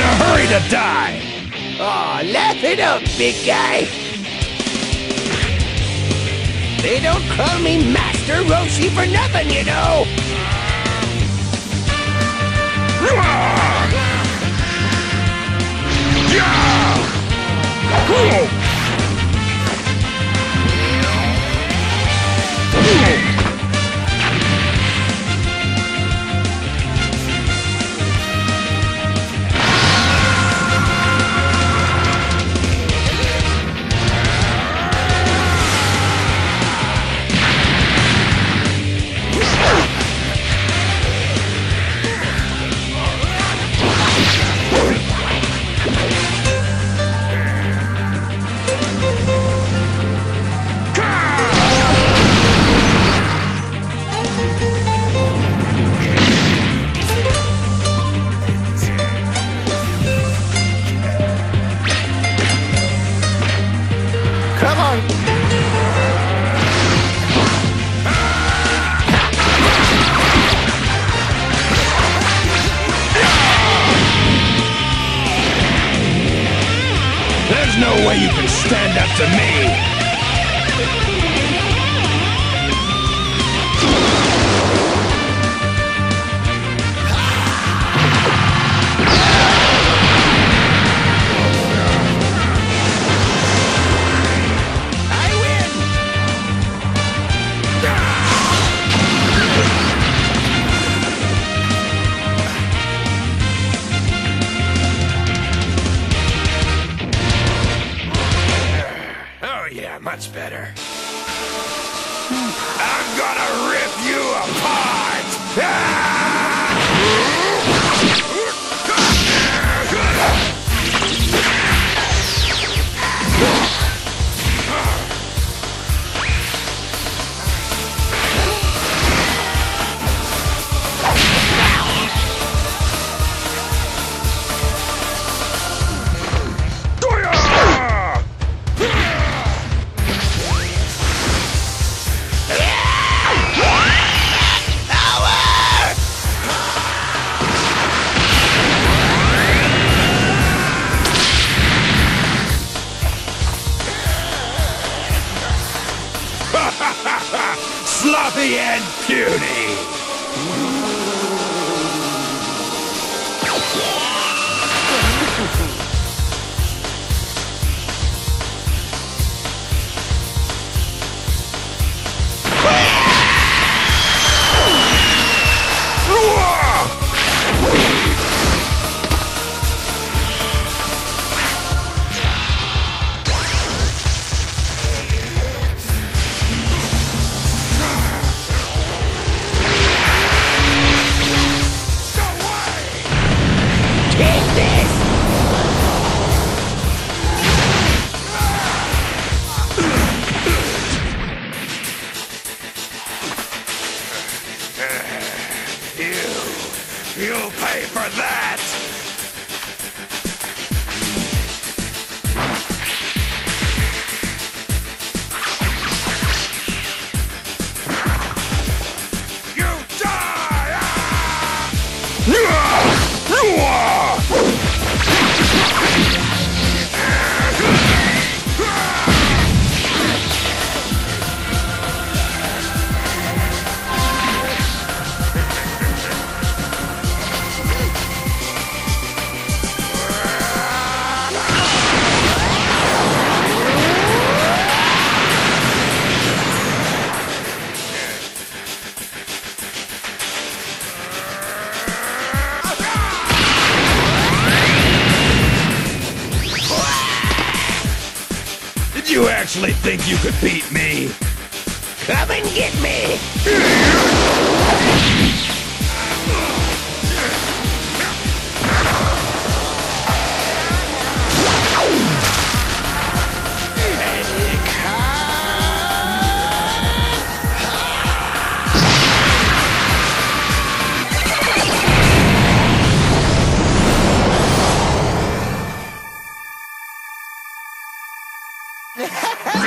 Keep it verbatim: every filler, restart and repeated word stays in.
a hurry to die! Aw, oh, laugh it up, big guy! They don't call me Master Roshi for nothing, you know! Come on! There's no way you can stand up to me! Much better. I'm gonna rip you apart! Sloppy and puny! You'll pay for that! You die! Did you actually think you could beat me? Come and get me! Ha ha ha!